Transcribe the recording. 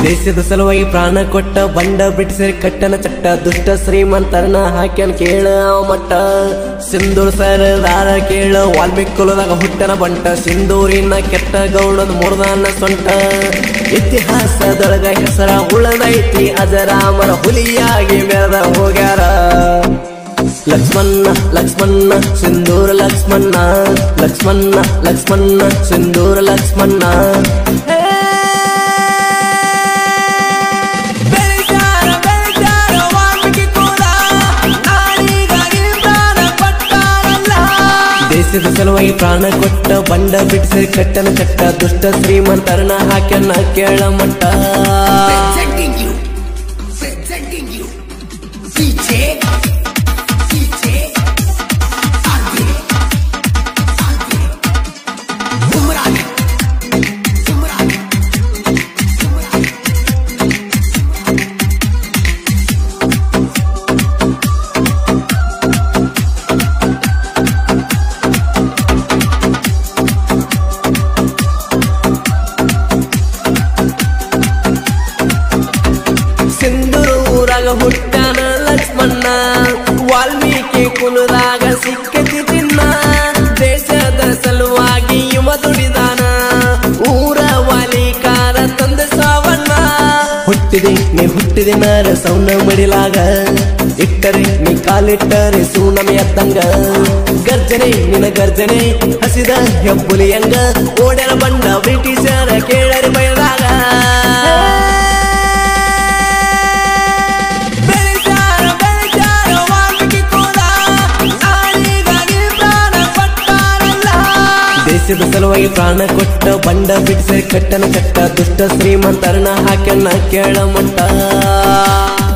ದೇಶದ ಸಲುವಾಗಿ ಪ್ರಾಣ ಕೊಟ್ಟ ಬಂಡ ಬ್ರಿಟಿಷರ್ ಕಟ್ಟನ ಚಟ್ಟ ದುಷ್ಟ ಶ್ರೀಮಂತರನ ಹಾಕ್ಯನ್ ಕೇಳ ಮಟ್ಟ ಸಿಂಧೂರ್ ಸರದಾರ ಕೇಳ ವಾಲ್ಮೀಕಿ ಕುಲದಾಗ ಹುಟ್ಟನ ಬಂಟ ಸಿಂಧೂರಿನ ಕೆಟ್ಟ ಗೌಡದ ಮುರ್ದಾನ ಸೊಂಟ ಇತಿಹಾಸದೊಳಗ ಹೆಸರ ಉಳದೈತಿ ಅಜರಾಮರ ಹುಲಿಯಾಗಿ ಮೆರೆದ ಹೋಗ್ಯಾರ ಲಕ್ಷ್ಮಣ್ಣ ಲಕ್ಷ್ಮಣ್ಣ ಸಿಂಧೂರ ಲಕ್ಷ್ಮಣ್ಣ ಲಕ್ಷ್ಮಣ್ಣ ಲಕ್ಷ್ಮಣ್ಣ ಸಿಂಧೂರ ಲಕ್ಷ್ಮಣ್ಣ ದೇಶದ ಸಲುವಾಗಿ ಪ್ರಾಣ ಕೊಟ್ಟ ಬಂಡ ಬ್ರಿಟಿಷರ್ ಕಟ್ಟನ ಚಟ್ಟ ದುಷ್ಟ ಶ್ರೀಮಂತರನ ಹಾಕ್ಯನ ಕೇಳ ಮಟ್ಟ ಹುಟ್ಟಾನ ಲಕ್ಷ್ಮಣ್ಣ ವಾಲ್ಮೀಕಿ ಕುಲದಾಗ ಸಿಕ್ಕತಿ ಚಿನ್ನ ದೇಶದ ಸಲುವಾಗಿ ಯುವ ದುಡಿದಾನ ಊರ ವಾಲಿಕಾರ ತಂದ ಸಾವಣ್ಣ ಹುಟ್ಟಿದೆ ನೀ ಹುಟ್ಟಿದೆ ನರ ಸೌನ ಮಡಿಲಾಗ ಇಟ್ಟರೆ ನೀ ಕಾಲಿಟ್ಟರೆ ಸೂನಮಿ ಎದ್ದಂಗ ಗರ್ಜನೆ ನಿನ್ನ ಗರ್ಜನೆ ಹಸಿದ ಹೆಬ್ಬುಲಿಯಂಗ ಓಡರ ಬಂಡ ಬ್ರಿಟಿಷರ ಕೇಳರಿ ಬಯದಾಗ ದೇಶದ ಸಲುವಾಗಿ ಪ್ರಾಣ ಕೊಟ್ಟ ಬಂಡ ಬ್ರಿಟಿಷರ್ ಕಟ್ಟನ ಚಟ್ಟ ದುಷ್ಟ ಶ್ರೀಮಂತರನ ಹಾಕ್ಯನ ಕೇಳ ಮಟ್ಟ